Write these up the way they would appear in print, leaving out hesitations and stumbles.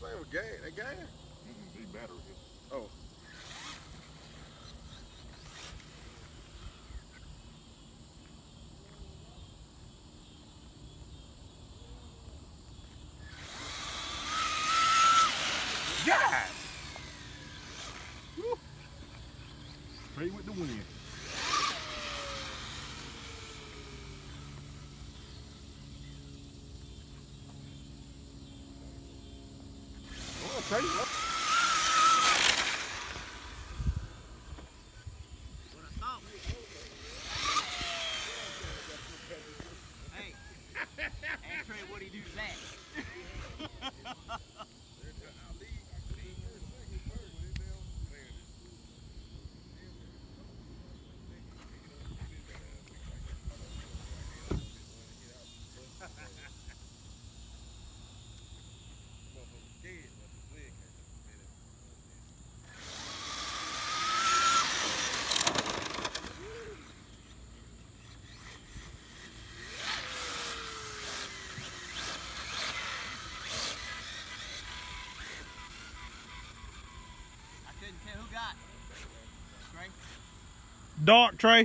thing was gas. That gas? The battery. Oh. God! Woo. Straight with the wind. Oh, Trey. Hey, Trey, what'd he do to that? Who got? Trey? Dark, Trey.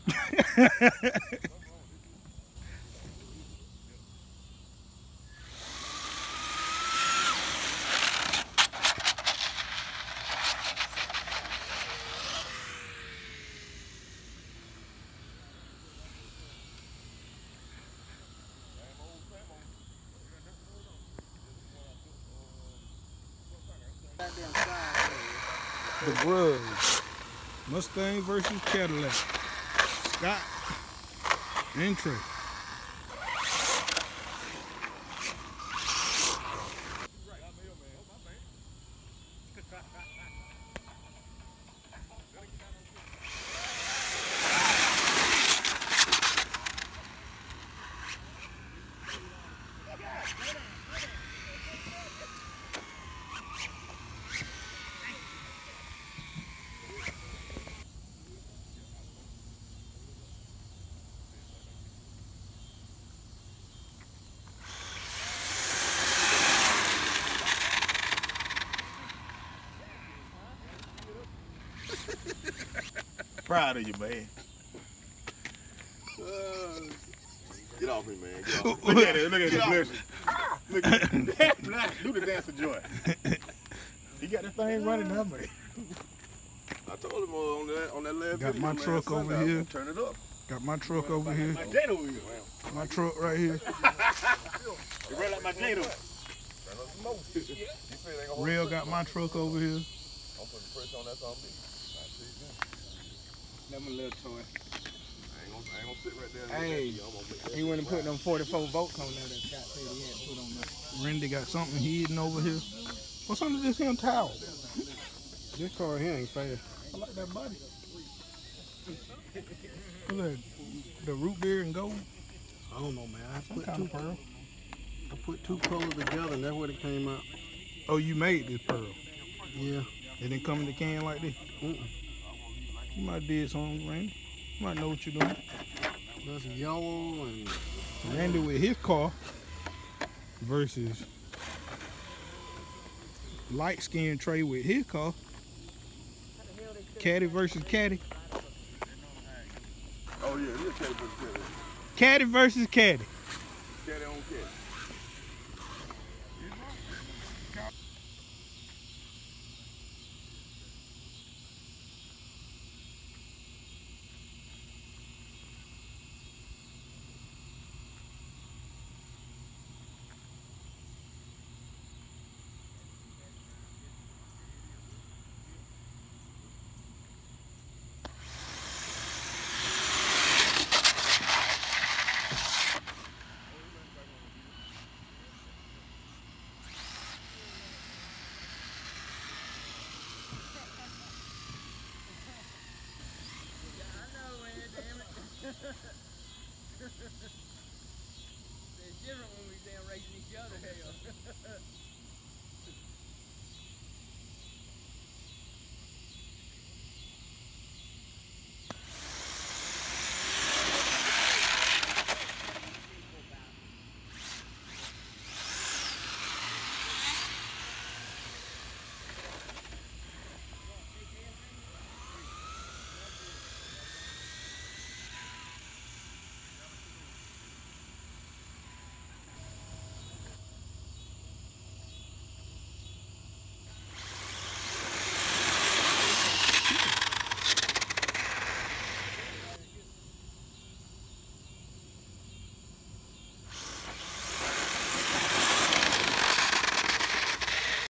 The Grudge. Mustang versus Cadillac. Scott and Trey. Proud of you, man. Get off me, man. Get off. Look at it. Look at the blessing. Look at it. Do the dance of joy. He got that thing running that way. I told him on that last Got video, my truck Sunday, over I was here. gonna turn it up. Got my truck over here. My Jado wheel. My truck right here. It run like my Jado. Real got my truck over here. I'm putting pressure on that zombie. That my little toy. I ain't gonna sit right there. And Hey, I'm gonna make that he went and put them 44 volts on there that Scott said he had put on there. Randy got something hidden over here. What's under this here towel? This car here ain't fast. I like that body. What's that? The root beer and gold? I don't know, man. Some kind of pearl. I put two colors together, and that's what it came out. Oh, you made this pearl. Yeah. It didn't come in the can like this? You might did something, Randy. You might know what you're doing. That's yellow and Randy with his car versus light-skinned Trey with his car. Caddy versus Caddy. Oh yeah, this is Caddy versus Caddy. Caddy versus Caddy. Caddy on Caddy.